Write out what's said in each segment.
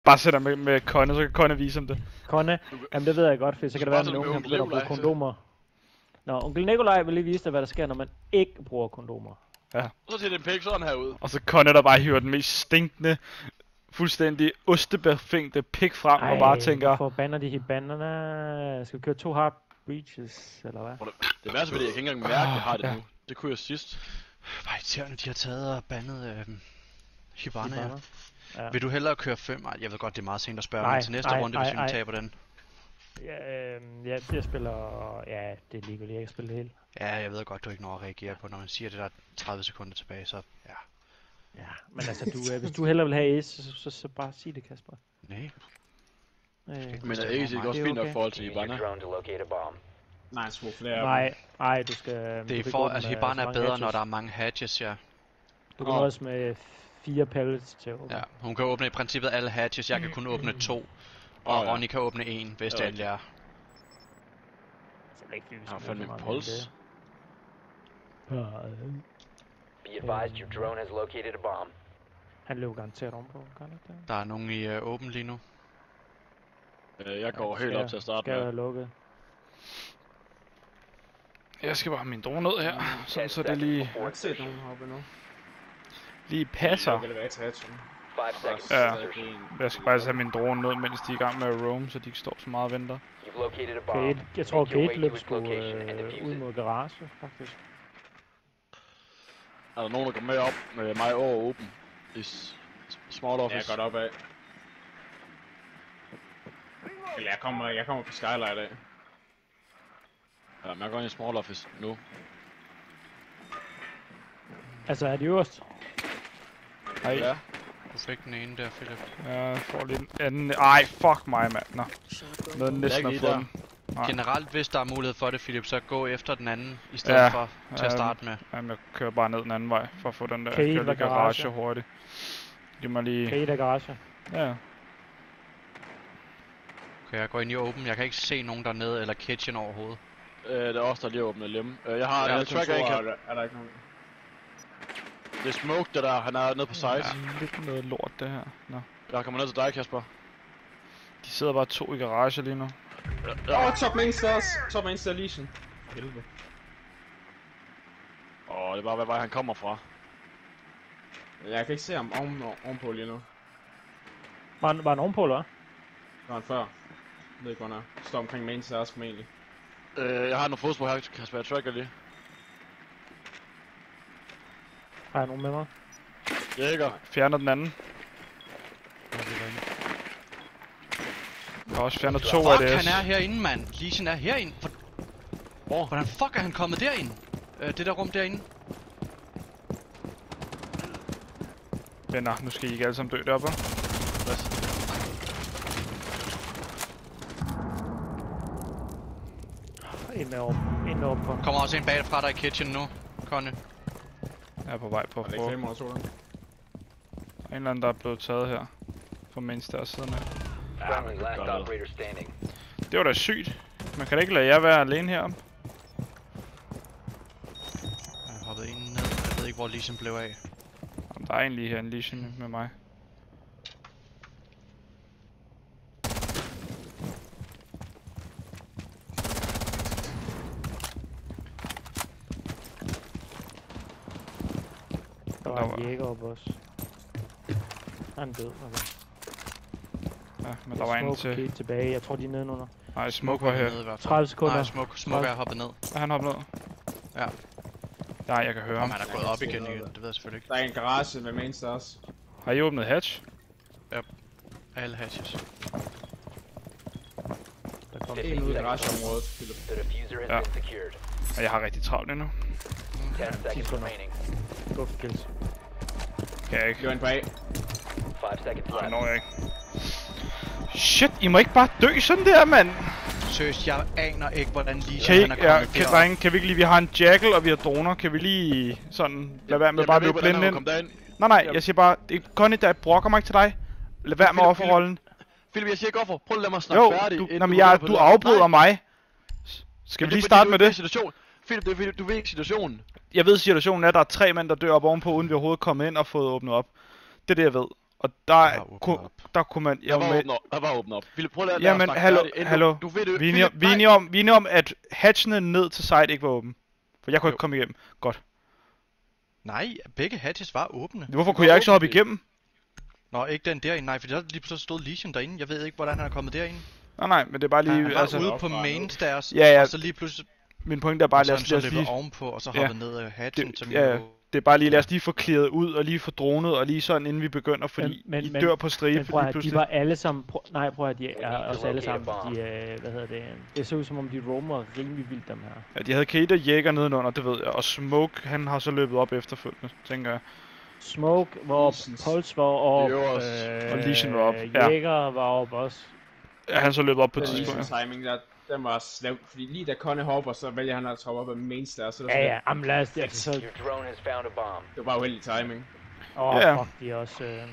Bare sæt dig med Conne, så kan Conne vise om det. Conne? Jamen det ved jeg godt, for så kan det være, at nogen begynder at bruge kondomer. Nå, onkel Nikolaj vil lige vise dig, hvad der sker, når man ikke bruger kondomer. Ja. Så ser den pæk sådan her ud. Og så Conne, der bare hiver den mest stinkende, fuldstændig ostebefængte pik frem, og bare tænker... hvorfor bander de hibanerne? Skal vi køre 2 hard breaches, eller hvad? Det værste ved det, jeg kan ikke engang mærke, at jeg har det nu. Det kunne jeg sidst. Hvor irriterende, de har taget og bandet Hibana. Ja. Vil du hellere køre 5? Jeg ved godt, det er meget sent at spørge, men til næste runde, hvis vi taber den. Ja, jeg spiller... Ja, det er ligegyldigt, jeg kan spille det hele. Ja, jeg ved godt, du ikke når at reagere på, når man siger, at det der er 30 sekunder tilbage, så ja. Ja, men altså, hvis du hellere vil have ace, så bare sig det, Kasper. Nej. Men er ace ikke også fint nok i forhold til Hibana? Nej, Nej, du skal... Det er for, at Hibana er bedre, når der er mange hatches, ja. Du kan også med 4 pellets til at åbne. Ja, hun kan åbne i princippet alle hatches, jeg kan kun åbne 2. Og Ronny kan åbne 1, hvis det endelig er. Så er det ikke Jeg har fandme en puls. Be advised, your drone has located a bomb. Han løb garanteret ovenpå, kan han ikke? Der er nogen i åben lige nu. Jeg går helt op til at starte med. Skal jeg lukke? Jeg skal bare have min drone ned her, sådan så det lige... Jeg har ikke set nogen heroppe endnu. Lige passer. Ja, jeg skal bare have min drone ned, mens de er i gang med at roam, så de ikke står så meget og venter. Gate. Jeg tror Gate løb sgu ud mod garage, faktisk. Er der nogen, der går med op med mig over åben? I small office? Ja, godt opad. Eller jeg kommer på skylight af. Ja, men jeg går ind i small office nu. Altså, er de øverst? Ej. Ja. Du fik den ene der, Philip. Ja, jeg får lige den anden. Ej, fuck mig, mand. Nå. Noget næsten at få den. Generelt, hvis der er mulighed for det, Philip, så gå efter den anden, i stedet for til at starte med. Jamen, jeg kører bare ned den anden vej, for at få den der garage hurtigt. Giv mig lige... Kate garage. Ja. Okay, jeg går ind i open. Jeg kan ikke se nogen dernede, eller kitchen overhovedet. Det er også der lige åbnet lemme. Jeg har tracker ikke. Er der ikke nogen? Det er Smoke, det der. Han er nede på site. Ja, lidt noget lort, det her. Nå. Jeg kommer ned til dig, Kasper. De sidder bare 2 i garage lige nu. Top main stairs. Top main stairs lesion. Helvede. Det er bare, hvad vej han kommer fra. Jeg kan ikke se ham ovenpå lige nu. Var han ovenpå, eller hvad? Var han før? Jeg ved ikke, hvor han er. Står omkring main stairs formentlig. Jeg har nogle fodspor her, Kasper. Jeg tracker lige. Har jeg nogen med mig? Jæger. Fjerner den anden. Jeg har også fjernet 2 af det. Fuck, han er herinde, mand. Lesion er herinde. Hvordan fuck er han kommet derind? Det der rum derinde. Venner, nu skal I ikke alle sammen dø deroppe. Ind op på. Kommer også en bag fra dig i kitchen nu, Conne. Jeg er på vej på at få. Der er en eller anden, der er blevet taget her. Fra main stairs siden af. Det var da sygt. Man kan da ikke lade jer være alene heroppe. Jeg har hoppet ind ned. Jeg ved ikke, hvor Lesion blev af. Jamen, der er en lige her, en Lesion med mig. Der var en jæger oppe også. Han er død, okay. Ja, men der var en til. Smoke tilbage, jeg tror de er nedenunder. Nej, Smoke var her. 30 sekunder. Nej, Smoke er hoppet ned. Er han hoppet ned? Ja. Nej, jeg kan høre ham. Han er gået op igen, det ved jeg selvfølgelig ikke. Der er en garage med main stairs. Har I åbnet hatch? Ja. Alle hatches. Der kommer en ud i garageområdet, Philip. Ja. Og jeg har rigtig travlt endnu. 10 sekunder. Gå for kills. Kan jeg ikke. Løb ind på A. 5 seconds Nej, left. når jeg ikke. Shit, I må ikke bare dø sådan der, mand! Seriøst, jeg aner ikke, hvordan Lesion han er kommet drenge, kan vi ikke lige, vi har en jackal og vi har droner, kan vi lige sådan, lad være med bare at løbe blinde ind? Nej, jeg siger bare, Conny, der brokker mig ikke til dig. Lad være med offerrollen. Philip, jeg siger ikke offer, prøv at lade mig snakke færdig. Du afbryder mig. Skal vi lige starte med det? Philip, du ved ikke situationen. Jeg ved situationen er, at der er 3 mænd, der dør op ovenpå, uden vi overhovedet kommet ind og fået åbnet op. Det er det, jeg ved. Og har åbnet kunne, op. der kunne man... Der var åbnet op. Vil du prøve at lade Jamen, hallo. Du ved det, Vi er enige om, at hatchene ned til site ikke var åben. For jeg kunne ikke komme igennem. Godt. Nej, begge hatches var åbne. Hvorfor kunne jeg ikke så hoppe igennem? Nå, ikke den derinde. Nej, for der lige pludselig stod Legion derinde. Jeg ved ikke, hvordan han er kommet derinde. Nej, men det er bare lige... Han var ude på main stairs, ja. og så lige pludselig... Min pointe er bare, lad os lige... ovenpå, og så hoppet ned af hatchen, som det er bare lige, lad os lige få clearet ud, og lige få dronet, og lige sådan, inden vi begynder, fordi I dør på stribe, men prøv at, pludselig... de var alle sammen... prøv at de er også alle sammen, det så ud som om de roamer rimelig vildt, dem her. Ja, de havde Kate og Jæger nedenunder, det ved jeg, og Smoke, han har så løbet op efterfølgende, tænker jeg. Smoke var op, Pulse var op, og Legion var op, Jæger var op også. Ja, han så løbet op på et tidspunkt. Timing der, den var slem, fordi lige da Connie hopper, så vælger han at hoppe op af main stairs, så ja, jamen lad os det, så... Det var uheldig timing. Fuck, de er også...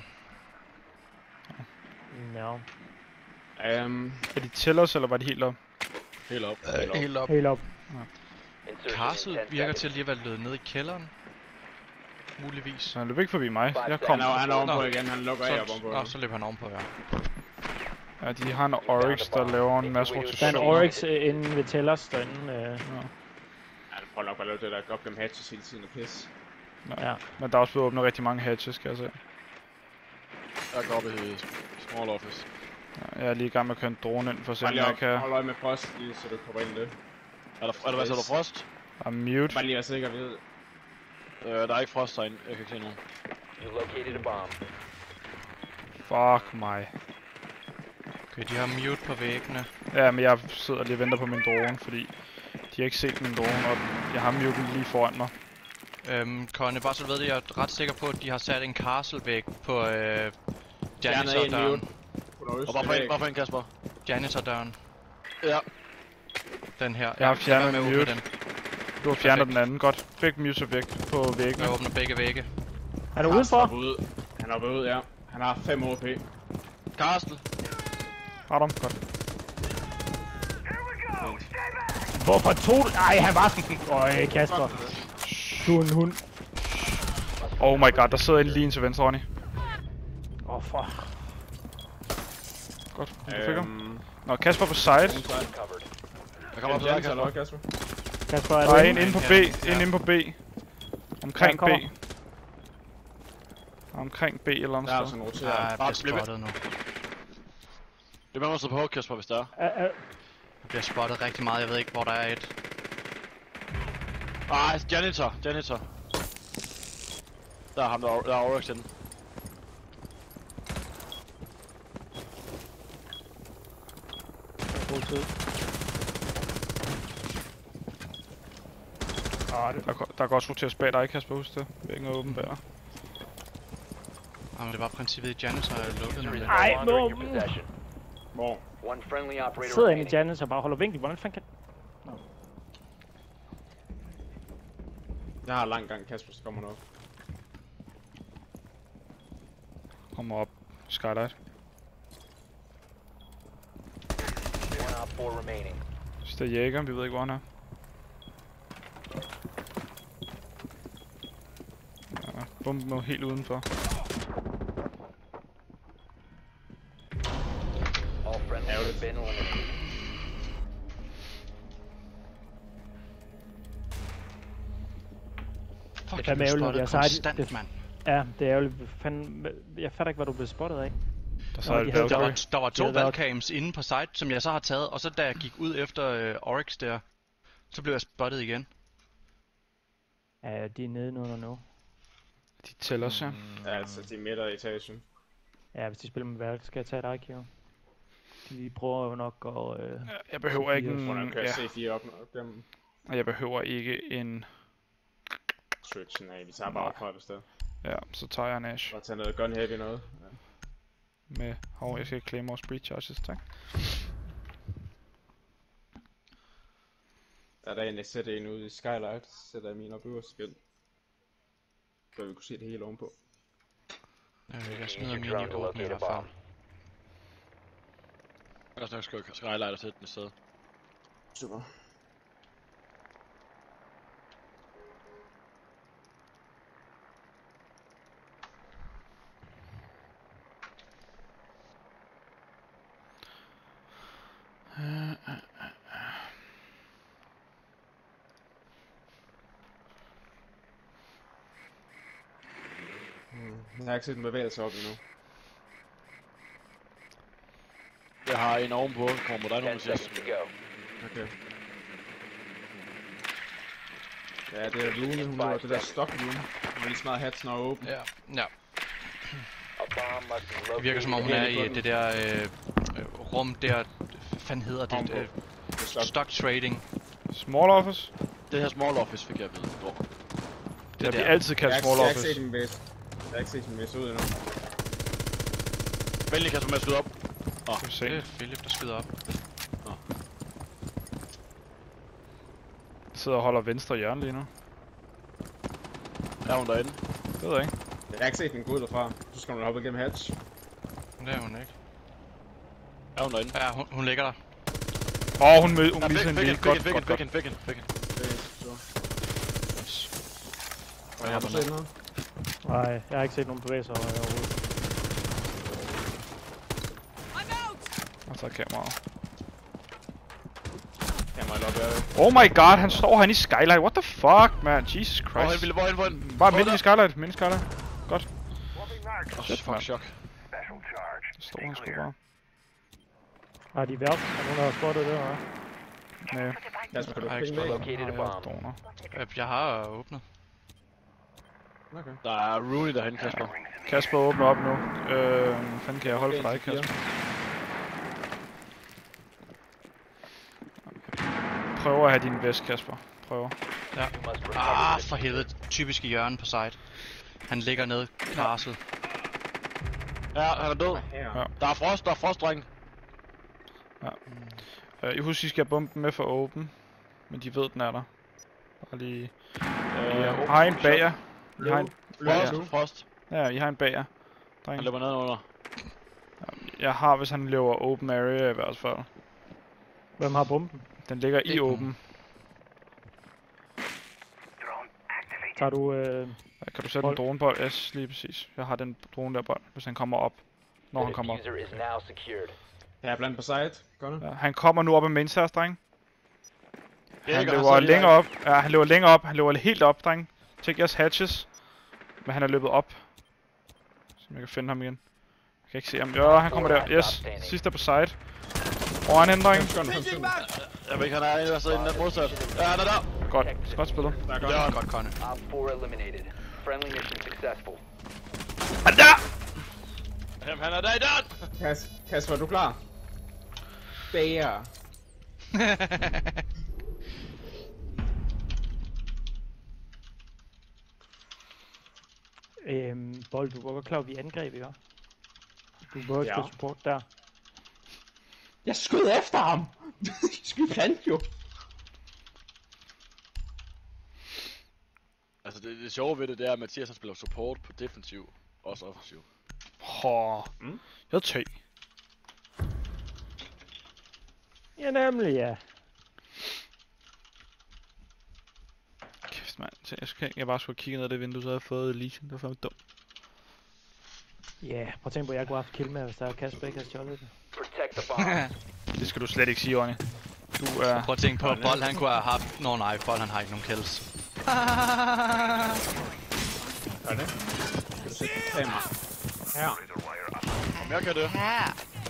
No. Er de tellers, eller var de helt op? Helt op. Helt op. Castle virker til at lige at være løbet ned i kælderen. Muligvis. Så han løb ikke forbi mig. Jeg kom. Han er ovenpå igen, han lukker af op ovenpå. Nå, så løb han ovenpå, ja. Ja, de har en Oryx, der laver en masse rotation. Der er en Oryx inde ved tellers derinde. Ja, det får nok bare lov til at gå op gennem hatches hele tiden og pisse. Ja, men der er også blevet åbnet rigtig mange hatches, kan jeg se. Jeg går op i small office. Ja, jeg er lige i gang med at køre en drone ind for at se, om jeg kan... Hold øje med frost, lige så du kommer ind i det. Er der hvad så der frost? Der er mute. Bare lige være sikker ved. Der er ikke frost derinde, jeg kan ikke se nogen. Fuck mig. Okay, de har mute på væggene. Ja, men jeg sidder lige og venter på min drone, fordi de har ikke set min drone, og jeg har muten lige foran mig. Connie, bare så du ved det, jeg er ret sikker på, at de har sat en castle-væg på janitor-døren. Og hvorfor en, Kasper? Janitor-døren. Ja. Den her. Jeg har fjernet med mute. den. Du har fjernet den anden, godt. Begge mute er væk på væggene. Jeg åbner begge vægge. Er du udenfor? Han er oppe ud, ja. Han har 5 HP. Castle. Har du ham? Godt. Hvorfor tog du? Ej, han var... Øj, Kasper. Du er en hund. Oh my god, der sidder en lige til venstre, Ronny. Fuck. Godt, du fik ham. Nå, Kasper på side. Jeg kommer op til dig, Kasper. Kasper, er der er en inde på B, en inde på B. Omkring B. Omkring B eller andet sted. Jeg bliver spottet nu. Det må man stå på, Kasper, hvis der er. Jeg bliver spottet rigtig meget, jeg ved ikke, hvor der er et. Janitor. Der er ham, der er Oryx inde. God tid. Der kan også roteres bag dig, Kasper, husk det. Væggen er åben bag. Jamen, det var princippet i Janitor, jeg lukkede nemlig. Ej, no! Hvor? Sidder inde i Janitor og bare holder vinkel. Hvordan fanden kan... Jeg har lang gang, Kasper, så kommer noget. Kommer op. Skylight. Så det er Jæger, vi ved ikke hvor han er. Ja, bomben er helt udenfor. Fuck, det er ærgerligt, jeg har konstant, mand. Ja, det er ærgerligt. Jeg fatter ikke, hvad du blev spottet af. Der var 2 valgcams inde på site, som jeg så har taget, og så da jeg gik ud efter Oryx der, så blev jeg spottet igen. Ja, de er nede nu. De tæller os, ja. Ja, altså de er midt af etagen. Ja, hvis de spiller med valg, skal jeg tage dig, Kjær. De prøver jo nok at... Jeg behøver ikke en... C4 op dem. Og jeg behøver ikke en... Switchen af, vi tager bare op fra det sted. Ja, så tager jeg en Ash. Og tager noget gun heavy noget. Ja. Med... jeg skal claim vores breach charges, tak. Der er der en, jeg sætter en ude i Skylight, sætter jeg min op øverst skæld. Så vi kunne se det hele ovenpå. Jeg smider min i åben i hvert fald. Jeg kan også nok Skylight og sætte den i stedet. Super. Jeg har ikke set en bevægelse op endnu. Jeg har en ovenpå, kommer der 10 nogen seconds sidst. to go. Okay. Ja, det er Rune, hun er det der stock room. Hun er lige snart hatsen og åben. Ja. A bomb must be Det virker som om hun er i det der rum der, hvad fanden hedder det? Stock trading. Small office? Det her small office fik jeg at vide. Det har vi altid kaldt small Jeg har office. ikke set den væs ud endnu. Venlig kan du med at skyde op. Skal vi se. Det er Philip, der skyder op. Jeg sidder og holder venstre hjørne lige nu. Er hun derinde? Det ved jeg ikke. Jeg har ikke set den gå ud derfra. Så skal hun hoppe igennem hatch. Det er hun ikke. Er hun derinde? Ja, hun ligger der. Hun misser en lige. Godt. Fik hende. Har du set noget? Nej, jeg har ikke set nogen bevægelser overhovedet. Og så er kameraet. Kameraet op af. Oh my god, han står herinde i skylight. What the fuck, man? Jesus Christ. Hvorhen? Bare midt i skylight. Midt i skylight. Godt. Fuck chok. Det står han sgu bare. Har de været? Er nogen, der har spottet det, eller? Nej. Kasper, kan du Jeg har ikke penge væk? Located a bomb. Doner. Jeg har åbnet. Okay. Der er Rooney derhen, Kasper. Kasper åbner op nu. Fanden kan jeg holde for dig, Kasper? Prøver at have din vest, Kasper. Prøver. Ja. For helvede. Typisk i hjørnet på site. Han ligger nede castle. Ja, han er død. Ja. Der er frost, dreng. I husker, I skal have bomben med for åben. Men de ved, den er der. Bare lige... Jeg har en bager. I har en... Frost. Ja, I har en bager. Han løber ned under. Jeg har, hvis han løber open area i hvert fald. Hvem har bomben? Den ligger i Ikke åben. Tager du... Kan du sætte en dronebold? Yes, lige præcis. Jeg har den drone der bold, hvis han kommer op. Når han kommer op. Diffuser is now secured. Jeg er blandt på site. Godt. Ja, han kommer nu op ad main stairs, dreng. Han Erik, løber har længere op. Ja, han løber længere op. Han løber helt op, dreng. Check jeres hatches. Men han er løbet op. Så jeg kan finde ham igen. Jeg kan ikke se ham. Ja, han kommer der. Yes. Sidste på side. Hvor er han henne, dreng? Jeg ved ikke, han er inde, der sidder inde den modsat. Ja, han er der. Godt. Godt spillet. Det er Godt, Conne. Op 4 eliminated. Friendly mission successful. Han der! Jamen, han er der i den! Kasper, er du klar? Bager. Bold, du var godt klar, at vi angreb, ikke? Du bør ikke Ja. support der. Jeg skød efter ham! Skyd plant jo! Altså, det sjove ved det er, at Mathias han spiller support på defensiv, også offensiv. Jeg tager. Ja, nemlig, ja. Kæft, mand. Jeg bare skulle have kigget ned ad det vindue, så havde jeg fået Legion. Det var fandme dumt. Ja, prøv at tænke på, at jeg kunne have haft kill med, hvis der er Kasper ikke havde stjålet det. Protect the bomb. Det skal du slet ikke sige, Ronny. Du er... Prøv at tænke på, at Bold han kunne have haft... Nå nej, Bold han har ikke nogen kills. Gør det? Skal du sætte et kamera? Her. Om jeg kan det? Ja.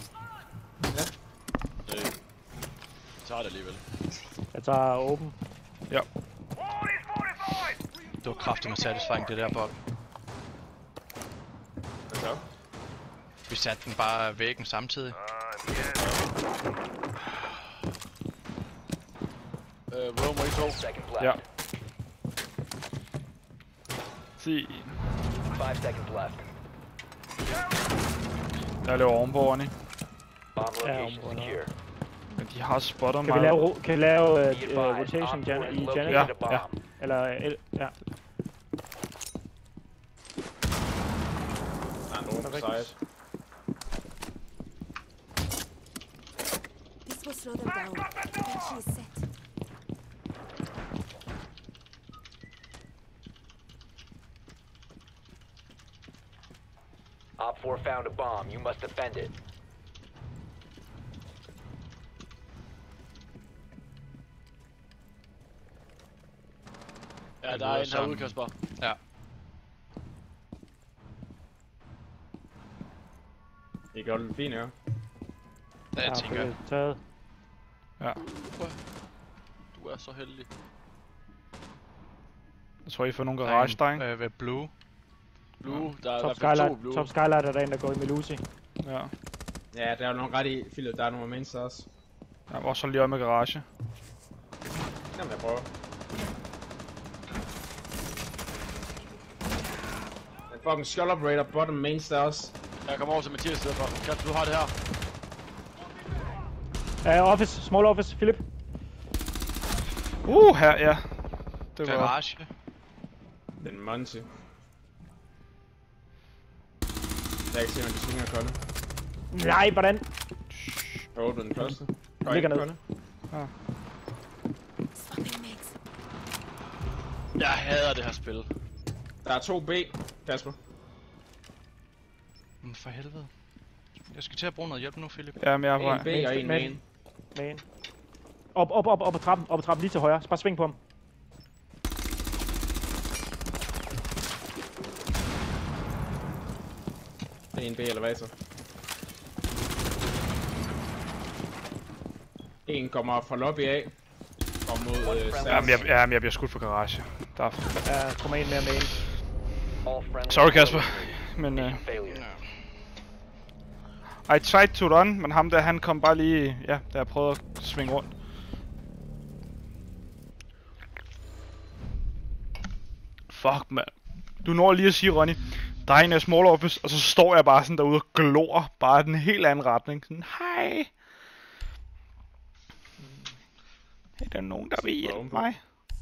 Jeg tager det alligevel. Jeg tager åben. Ja. Det var kraftigt med satisfying, det der Bold. Hvad så? Vi satte den bare væggen samtidig. Romer i 2. Seconds left. Ja. Se. 5 seconds left. Jeg løber ovenpå, Ronny. Bomb location ovenpå, secure. Men de har spottet Kan mig. vi lave Be advised, rotation Op 4 has i located Janet? Ja, a bomb. Eller, ja. Der er nogen på site. This will slow them down. Attention is set. Op 4 found a bomb. You must defend it. Ja, der er en herude, Kasper. Ja. Det gør det fint, ja. Ja, jeg tænker. Taget. Ja. Du er så heldig. Jeg tror, I får nogle garage, dreng. Ved Blue. Blue, der er i Top hvert fald 2 Skylight, Blue. Top Skylight er der en, der går i Melusi. Ja. Ja, der er nogle ret i, Philip. Der er nogle mains også. Jeg var også lige øje med garage. Jamen, jeg prøver. Den fucking skull operator bottom mains der også. Jeg kommer over til Mathias stedet for. Kan du har det her? Office, small office, Philip. Her, ja. Det var... Garage. Den Monty. Jeg kan ikke se, om de svinger kolde. Nej, hvordan? Jeg åbner den første. Ligger ned. Swapping mags. Jeg hader det her spil. Der er 2 B, Kasper. Men for helvede. Jeg skal til at bruge noget hjælp nu, Philip. Ja, men jeg er på En B og en main. Main. Op ad trappen, lige til højre. Bare sving på ham. Det er en B elevator. En kommer fra lobby af. Og mod Jamen, jeg bliver skudt for garage. Der er... Kommer en mere main. Sorry, Kasper. Men I tried to run, men ham der, han kom bare lige... Ja, da jeg prøvede at svinge rundt. Fuck, mand. Du når lige at sige, Ronny, der er en af small office, og så står jeg bare sådan derude og glor. Bare i den helt anden retning. Sådan, hej. Er der nogen, der vil hjælpe mig?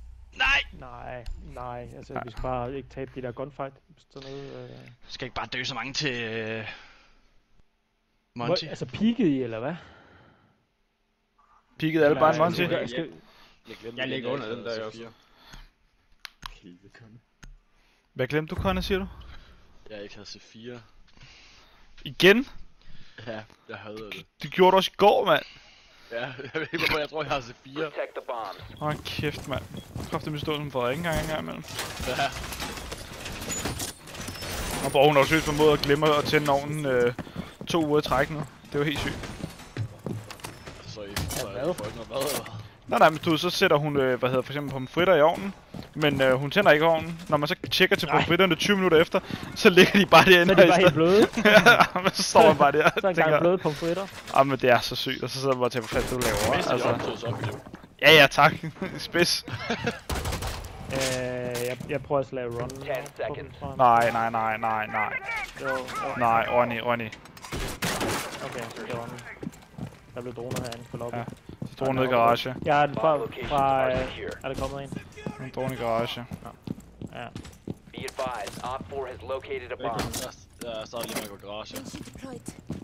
Nej, altså vi skal bare ikke tabe de der gunfight. Sådan noget, Skal ikke bare dø så mange til... Monty? Altså peakede I, eller hvad? Peakede alle bare en Monty? Jeg ligger under den der også. Hvad glemte du, Conor, siger du? Jeg ikke havde C4. Igen? Ja, jeg hader det. Det gjorde du også i går, mand. Ja, jeg ved ikke hvorfor jeg tror jeg har C4. Åh, kæft, mand. Kræfter med stå som Frederik engang imellem. Ja. Og hvor hun også seriøst formået at glemme at tænde ovnen 2 uger i træk nu. Det var helt sygt. Så I får ikke noget mad. Nej, men du, så sætter hun, for eksempel pomfritter i ovnen. Men hun tænder ikke ovnen. Når man så tjekker til pomfritterne 20 minutter efter, så ligger de bare derinde. Så er de bare helt bløde. Ja, men så står man bare der. Så er der bløde pomfritter. Men det er så sygt, og så sidder man bare til at hvad du laver. Altså. Ja, tak. Spids. Jeg prøver at lave run. Nej. Jo. Nej, Ronny. Okay, det var den. Der blev droner herinde på lobby. Ja. Så droner ned i garage. Ja, den fra er der kommet en? En drone i garage. Ja. Be advised, Op 4 has located a bomb. Jeg starter lige med at gå garage. Energy deployed.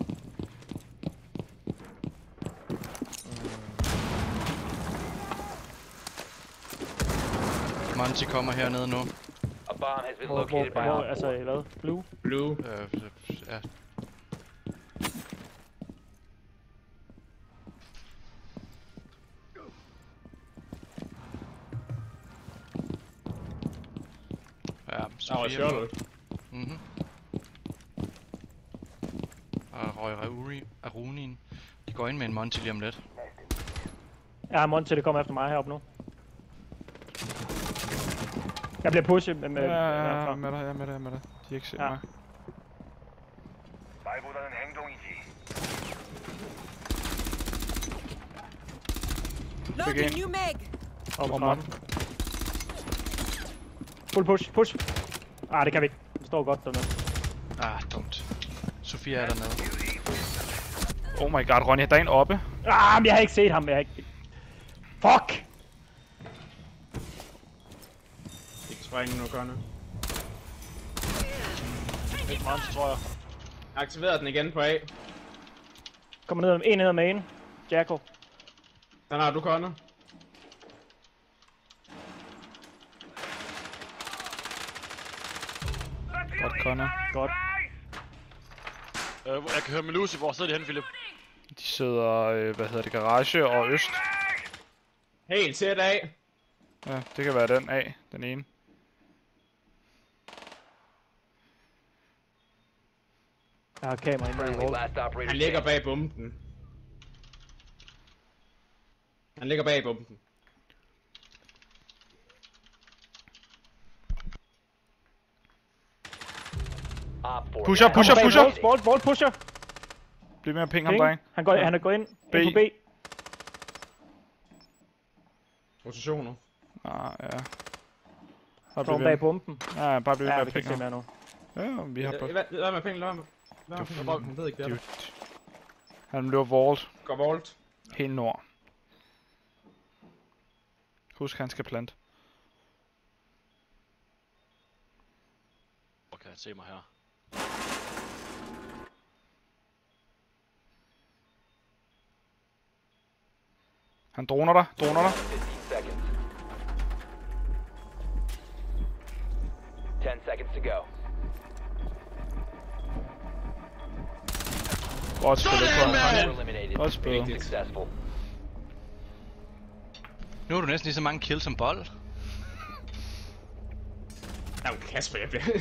Monty kommer hernede nu. A bomb has been located by Op 4. Altså, hvad? Blue? Blue. Ja. Ja, Der var Charlotte. Mhm. Og røg Arunien. De går ind med en Monty lige om lidt. Ja, Monty, det kommer efter mig heroppe nu. Jeg bliver pushet med... Ja, jeg er med dig. De har ikke set mig. Loading new mag. Op trappen. Full push. Det kan vi ikke. Den står godt dernede. Dumt. Sofia er dernede. Oh my god, Ronny, der er en oppe. Men jeg har ikke set ham. Fuck! Ikke springe nu, Conor. Et monster, tror jeg. Aktiverer den igen på A. Kommer ned ad main. Jackal. Den har du, Conor. Godt, Conor. Godt. Jeg kan høre Melusi. Hvor sidder de henne, Philip? De sidder, garage og øst. Helt tæt af. Ja, det kan være den af, den ene. Jeg har kamera inde i Friendly, Vault. last operator Han ligger standing. bag bomben. Han ligger bag bomben. Op 4. Pusher, last pusher, operator pusher. standing. Vault pusher. Bliv med at ping ham, Ping. dreng. Han er gået ind. B. Ind på B. Rotationer. Ah, ja. Bare Står bliv bag ved. bomben. Ja, bare bliv ved Ja, med vi at kan ikke ping se ham. mere nu. Ja, vi har bare... Lad mig penge, lad mig penge. Han ved ikke, det er Dude. der. Han løber vault. Går Vault. Helt nord. Husk, han skal plante. Hvor kan han se mig her? Han droner dig, droner dig. 15 seconds. 10 seconds to go. Godt spillet på ham. You're eliminated. Godt spillet. Successful. Nu har du næsten lige så mange kills som bold. Ja, Kasper, jeg bliver...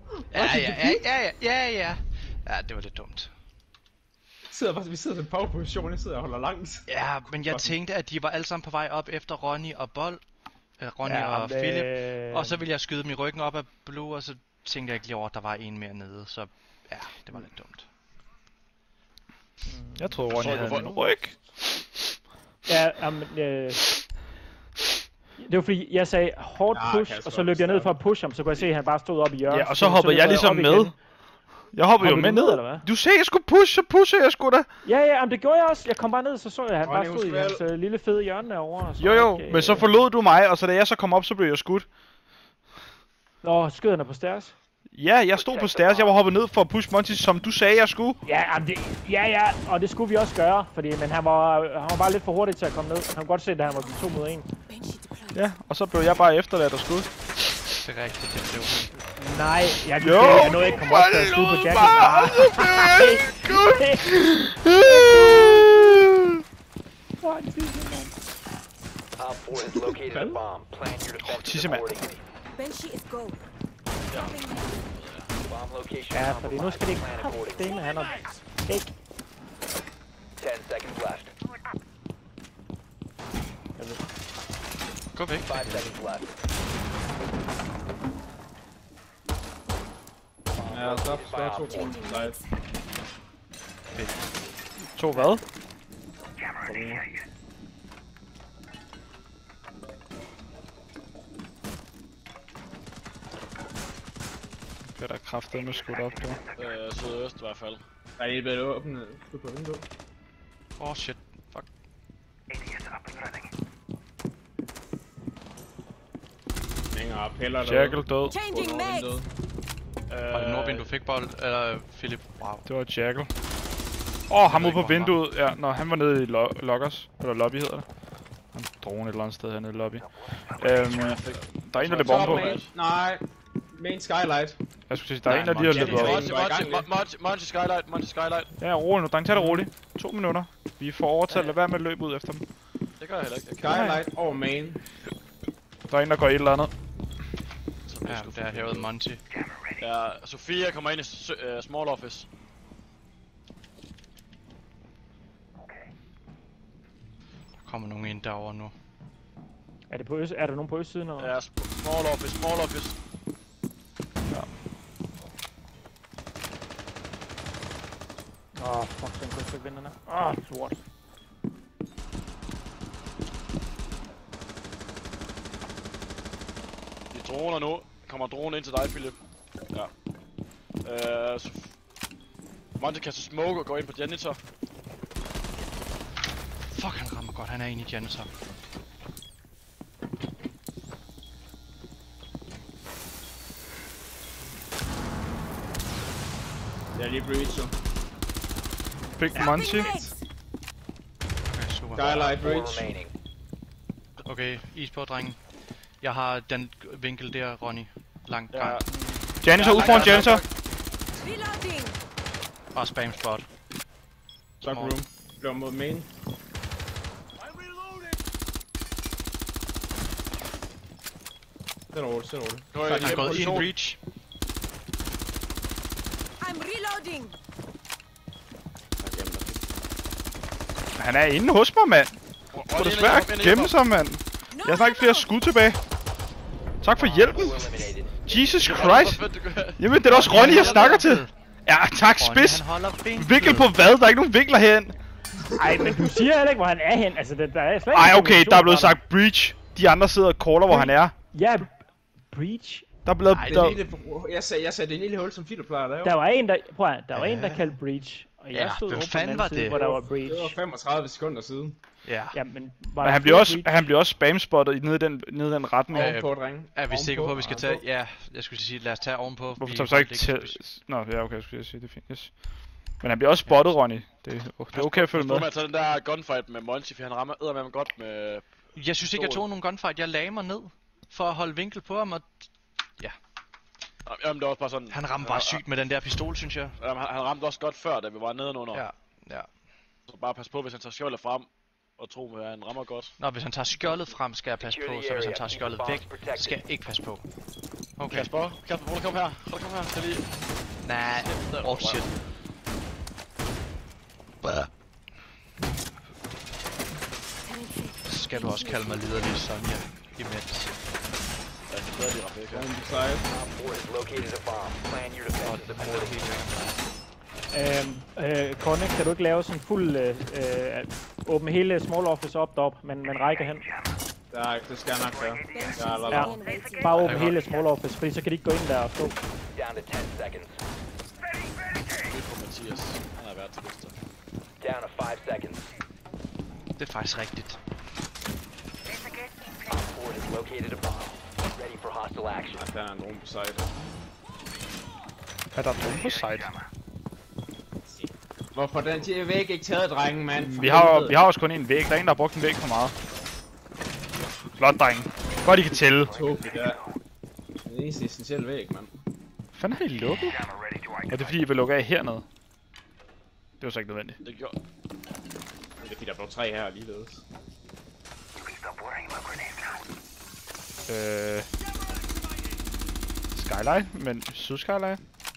Ja, det var lidt dumt. Vi sidder i en powerposition, jeg sidder og holder langt. Ja, men jeg tænkte, at de var alle sammen på vej op efter Ronny og Bold. Ronny og Philip. Og så ville jeg skyde dem i ryggen op af Blue, og så tænkte jeg ikke lige over, at der var en mere nede. Så ja, det var lidt dumt. Jeg troede, Ronny Jeg tror, havde du en får- ryg. Ja, det var fordi, jeg sagde hårdt Ja, push, Kasper, og så løb jeg ned stop. for at pushe ham, så kunne jeg se, at han bare stod op i hjørnet. Ja, og så hoppede jeg løb ligesom op med. igen. Jeg hoppede jo Hoppede med du ned, ned. eller hvad? Du sagde, jeg skulle push, så pusher jeg sgu da. Ja, men det gjorde jeg også. Jeg kom bare ned, så så jeg, at han bare Ronny, stod i husk hans lille fede hjørne derovre. og så Jo, ikke, men så forlod du mig, og så da jeg så kom op, så blev jeg skudt. Nå, skød han på stairs? Ja, jeg stod på stairs, jeg var hoppet ned for at push Monty, som du sagde, jeg skulle. Ja, og det skulle vi også gøre, men han var bare lidt for hurtig til at komme ned. Han kunne godt se, at han var 2 mod 1. Banshee deployed. Ja, og så blev jeg bare efterladt og skud. Det er rigtigt, det blev Nej, jeg nåede ikke komme op til at skyde på Jack. Op 4 has located a bomb. Plan your defense tissemand. accordingly. Banshee is gold. Dropping Bomb location Ja, fordi nu skal det ikke plan accordingly. kraftedeme have noget pæk. 10 seconds left. Gå væk. 5 seconds left. Ja, stop, to changing kroner. legs. To hvad? Det er der kraftedeme skudt op på. Sydøst i hvert fald. Der er et blevet åbnet på vinduet. Åh, shit. Fuck. Hænger og piller Jackal død. Changing mags. Var det Nordvind, du fik bold? Eller Philip? Wow. Det var Jackal. Ham ude på vinduet. Ja, når han var nede i lockers. Eller lobby hedder det. Han drone et eller andet sted hernede i lobby. Der er en, der løber om på. Nej, main skylight. Jeg skulle sige, der er en, der lige har løbet op. Monty Skylight. Ja, rolig nu, dreng. Tag det roligt. 2 minutter. Vi får overtalt. Lad være med at løbe ud efter dem. Det gør jeg heller ikke. Skylight over main. Der er en, der går et eller andet. Ja, der er hævet Monty. Ja, Sofia kommer ind i small office. Der kommer nogen ind derovre nu. Er der nogen på østsiden? Eller? Ja, small office. Fuck, den kunne ikke vinde den her. Lort. De droner nu. Kommer dronen ind til dig, Philip. Ja. Monty kaster smoke og går ind på janitor. Fuck, han rammer godt. Han er inde i janitor. Jeg er lige breacher. Fik Monty. Mags. Okay, super. Skylight 4 breach. remaining. Okay, is på, drengen. Jeg har den vinkel der, Ronny. Langt Ja. gang. Janitor, ud foran Janitor. Reloading. Og spam spot. Stock room. Bliver mod main. Det er roligt. Nu er Han er jeg gået ind position. breach. I'm reloading. Han er inde hos mig, mand. Det er svært at gemme sig, mand. Jeg har ikke flere skud tilbage. Tak for hjælpen. Jesus Christ. Jamen, det er også Ronny, jeg snakker til. Ja, tak, spids. Vinkel på hvad? Der er ikke nogen vinkler herhen. Ej, men du siger heller ikke, hvor han er hen. Altså, der er slet Ej, okay, der er blevet sagt breach. De andre sidder og caller, hvor han er. Ja, breach. Der er blevet... Jeg sagde det lille hul, som Fido plejer at lave. Der var en, der kaldte breach. Og jeg stod hvem over på den fanden var anden side, det? hvor der var breach. Det var 35 sekunder siden. Ja. Ja, men Men han bliver også spamspottet nede i den retning. Ovenpå, drenge. Er vi sikre på, at vi skal tage... Ja, jeg skulle sige, lad os tage ovenpå. Hvorfor tager vi så ikke til... Nå, ja, okay, jeg skulle sige, det er fint, yes. Men han bliver også spottet, Ronny. Det er okay at følge med. Jeg med at tage den der gunfight med Monty, for han rammer eddermame godt med... Jeg synes ikke, jeg tog nogen gunfight. Jeg lagde mig ned for at holde vinkel på ham, og... Ja. Jamen, det var også bare sådan... Han ramte bare sygt med den der pistol, synes jeg. Jamen, han ramte også godt før, da vi var nedenunder. Ja, ja. Så bare pas på, hvis han tager skjoldet frem, og tro med, at han rammer godt. Nå, hvis han tager skjoldet frem, skal jeg passe på, så hvis han tager skjoldet væk, skal jeg ikke passe på. Okay. Kasper, prøv at komme her. Skal lige... Nej, oh shit. Skal du også kalde mig liderlig, Sonja, imens? Ja, det er bedre lige Rebecca. Conne, kan du ikke lave sådan fuld... åbne hele small office op derop, men række hen? Nej, det skal jeg nok gøre. Ja, bare åbne hele small office, fordi så kan de ikke gå ind der og stå. Det er på Mathias. Han har været til venstre. Down to 5 seconds. Det er faktisk rigtigt. Op 4 has located a bomb. Ready for hostile action. Der er nogen på site. Er der nogen på site? Hvorfor den til væg ikke taget, drengen, mand? Vi har også kun en væg. Der er en, der har brugt en væg for meget. Flot, drenge. Godt, I kan tælle. Tåbeligt, ja. Den eneste essentielle væg, mand. Fanden har I lukket? Og det er fordi, I vil lukke af hernede. Det var så ikke nødvendigt. Det gjorde... Det er fordi, der blev 3 her ligeledes. Skyline, men Sydskyline.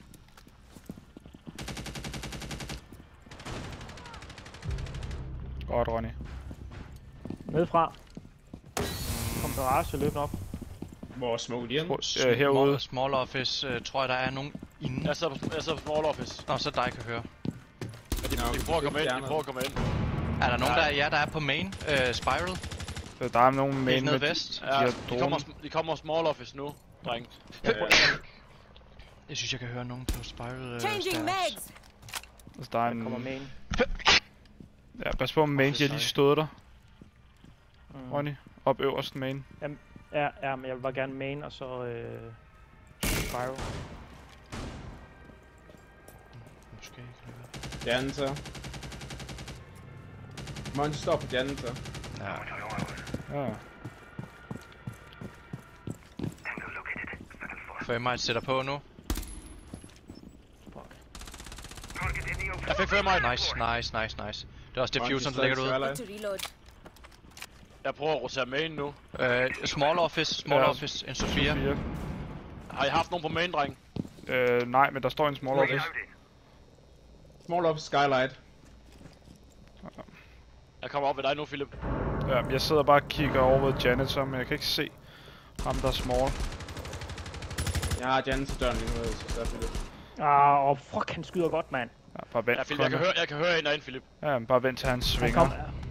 Godt, Ronny. Nedefra. Kom garage løbende op. Hvor smukt igen? Herude. Small office, tror jeg, der er nogen inde. Jeg sidder på small office. Nå, så dig kan høre. Ja, de prøver at komme ind, Er der nogen, der er på main? Spiral? Der er nogen med Helt ned vest. Ja, de kommer small office nu, dreng. Jeg synes, jeg kan høre nogen på Spiral. Changing mags. Altså, der er Der kommer en... main. Ja, pas på med main, de har lige stået der. Ronny, op øverst main. Ja, men jeg vil bare gerne main, og så Spiral. Måske kan det være. Janitor. Monty står på Janitor. Ja. Får jeg mig sætter på nu? Jeg fik 5 mig. Nice. Det er også diffusion, der ligger derude. Need to reload. Jeg prøver at rotere main nu. Small office, en Sofia. Har I haft nogen på main, dreng? Nej, men der står en small office. Small office skylight. Jeg kommer op ved dig nu, Philip. Ja, jeg sidder bare og kigger over ved Janitor, men jeg kan ikke se ham, der er small. Jeg har Janitor-døren lige nu, så er det. Fuck, han skyder godt, mand. Ja, bare vent. Ja, Philip, jeg kan høre en derinde, Philip. Ja, bare vent til han svinger.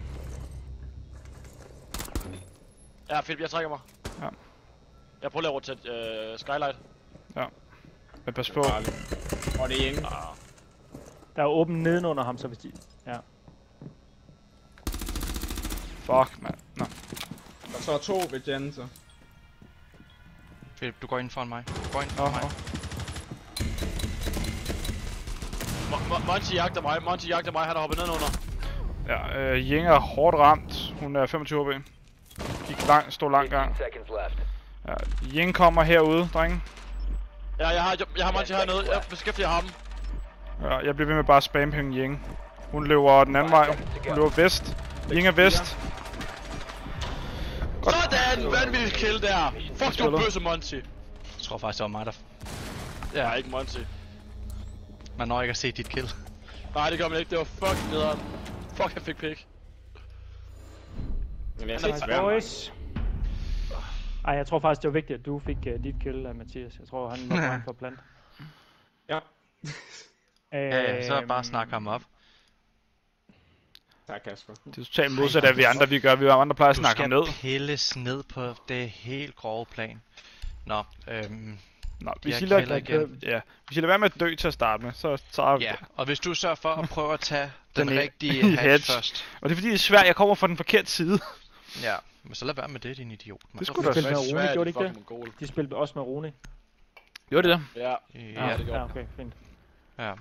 Ja, Philip, jeg trækker mig. Ja. Jeg prøver at rotere skylight. Ja. Men pas på. Og det er ingen. Der er åben nedenunder ham, så hvis de... Ja. Fuck, mand. Nå. Der står 2 ved Janitor. Philip, du går ind foran mig. Gå ind foran mig. Monty jagter mig, han er hoppet nedenunder. Ja, Ying er hårdt ramt. Hun er 25 HP. Stod lang gang. Ja, Ying kommer herude, drenge. Ja, jeg har Monty hernede. Jeg beskæftiger ham. Ja, jeg bliver ved med bare at spamme hende Ying. Hun løber den anden vej. Hun løber vest. Ying er vest. Godt. Sådan! Vanvittigt kill der! Fuck, du bøsse, Monty! Jeg tror faktisk, det var mig, der... Ja, ikke Monty. Man når ikke at se dit kill. Nej, det gør man ikke. Det var fucking nederen. Fuck, jeg fik pick. Men jeg er Nice ikke svær, boys. Ej, jeg tror faktisk, det var vigtigt, at du fik dit kill, Mathias. Jeg tror, han var for plant. Ja. Ja, så bare snak ham op. Tak, Kasper. Det er totalt modsat af vi andre, vi gør. Vi andre plejer at Du snakke ham skal ned. pilles ned på det helt grove plan. Nå, Nå, de hvis I her lader, kælder igen. ja, hvis I lader være med at dø til at starte med, så er vi Ja, det. og hvis du sørger for at prøve at tage den Den rigtige hedge. hatch først. Og det er fordi, det er svært. Jeg kommer fra den forkerte side. Ja, men så lad være med det, din idiot. mand. Det skulle da spillede være. med Rune, gjorde de ikke det? fucking mongol. De spillede også med Rune. Gjorde det der? Ja, Ja, det gjorde Ja, okay, fint. ja.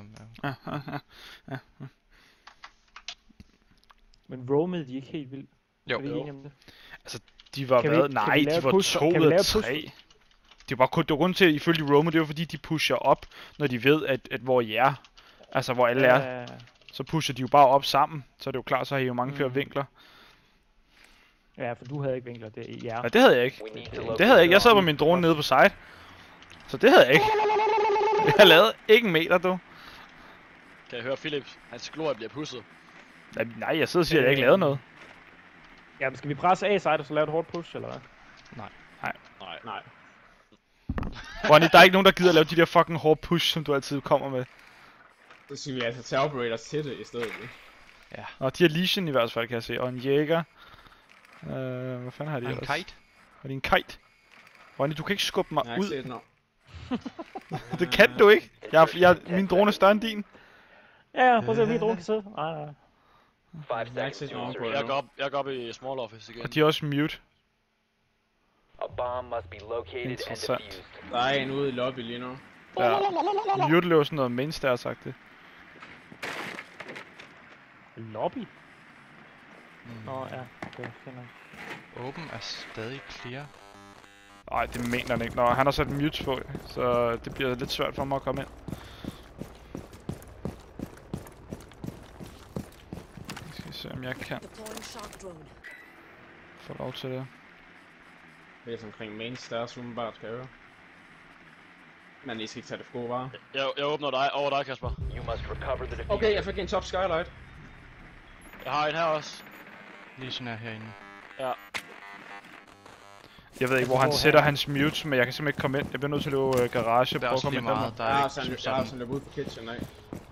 Men roamede de ikke helt vildt? Jo. Er vi enige om det? De var Kan vi- hvad? kan Nej, vi lave de var push- 2 kan vi ud lave af 3. Det var kun det var grund til, ifølge Roman, det var fordi, de pusher op, når de ved, at hvor I er. Altså, hvor alle er. Så pusher de jo bare op sammen. Så er det jo klart, så har I jo mange flere vinkler. Ja, for du havde ikke vinkler, det er ja. Ja, det havde jeg ikke. We need to Det locate havde jeg ikke. Jeg sad på the min drone nede på site. Så det havde jeg ikke. Jeg lavede ikke en meter, du. Kan jeg høre Philip? Hans glorie bliver pusset. Nej, jeg sidder og siger, at jeg ikke lavede noget. Ja, men skal vi presse A-side og så lave et hårdt push, eller hvad? Nej. Ronny, der er ikke nogen, der gider at lave de der fucking hårde push, som du altid kommer med. Så skal vi altså tage operators til det i stedet. Og de har Legion i hvert fald, kan jeg se. Og en Jäger. Hvad fanden har de En ellers? kite. Og det er en kite. Ronny, du kan ikke skubbe mig Jeg har ikke ud. set noget. Det kan du ikke. Min drone er større end din. Ja, prøv at se, hvor min drone kan sidde. Nej. 5 Jeg har ikke seconds set to nogen på insertion. det. Jeg går op i small office igen. Og de er også mute. A bomb must be located and Interessant. defused. Der er en ude i lobby lige nu. Ja. Mute løber sådan noget main stairs sagt det. Lobby? Nå, ja. Okay, fint nok. Åben er stadig clear. Nej, det mener han ikke. Nå, han har sat mute på, så det bliver lidt svært for mig at komme ind. Jeg skal se, om jeg kan Deploying shock drone. få lov til det. Det er sådan omkring main stairs umiddelbart, skal jeg høre. Men I skal ikke tage det for gode varer. Jeg åbner dig over dig, Kasper. You must recover the diffuser. Okay, jeg fik en top skylight. Jeg har en her også. Legion er herinde. Jeg ved ikke, hvor han sætter hans mute, men jeg kan simpelthen ikke komme ind. Jeg bliver nødt til at løbe garage og Det er prøve at også komme lige ind der. meget. Der Jeg er har ikke sådan, som jeg har sådan. sådan løbet ud på kitchen af.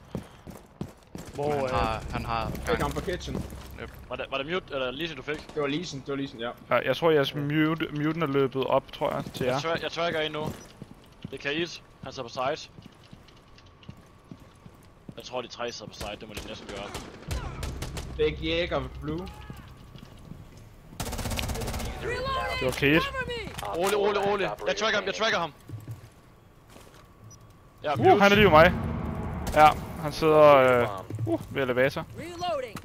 Hvor, Han har Fik gang. ham på kitchen. Var det mute, eller Lise, du fik? Det var Leeson, ja. Ja, jeg tror, jeres muten er løbet op, tror jeg, til jer. Jeg tracker ind nu. Det er Kait. Han sidder på site. Jeg tror, de 3 sidder på site. Det må de næsten gøre. Big Jäger blue. Det var Kate. Rolig. Jeg tracker ham. Ja, Han er lige jo mig. Ja, han sidder Bomb. ved elevator. Reloading.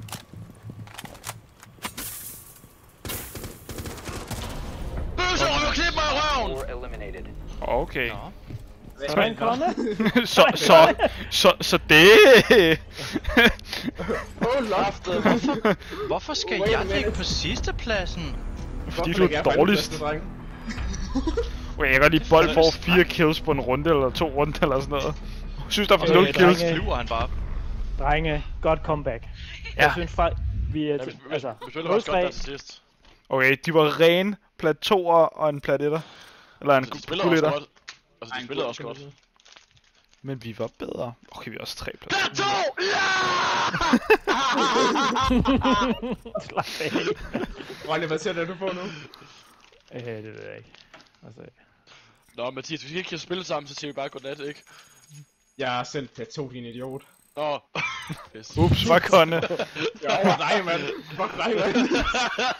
Bøsse, du klip mig i røven! 4 eliminated. Okay. Nå. så er en komme? så det. Hvorfor skal Wait a jeg minute. ligge på sidste pladsen? Fordi du er dårligst. Okay, jeg kan godt lide bold får 4 kills på en runde eller 2 runde eller sådan noget. Jeg synes der er for 0 kills. drenge. Flyver han bare op. Drenge, godt comeback. Ja. Jeg synes faktisk, vi er til, altså, Vi spiller faktisk godt der 0-3. til sidst. Okay, de var ren plat 2'er og en plat 1'er. Eller en Altså, de spillede også guld 1'er. godt. Altså, de spillede også godt. Men vi var bedre. Okay, vi er også 3 plat. Plateau! Slap af. Ronny, hvad ser du på nu? Det ved jeg ikke. Altså, Nå, Mathias, hvis vi ikke kan spille sammen, så siger vi bare godnat, ikke? Jeg har sendt plateau, din idiot. Nå. Pis. Ups, var konne. Jeg er over dig, mand. Fuck dig, mand.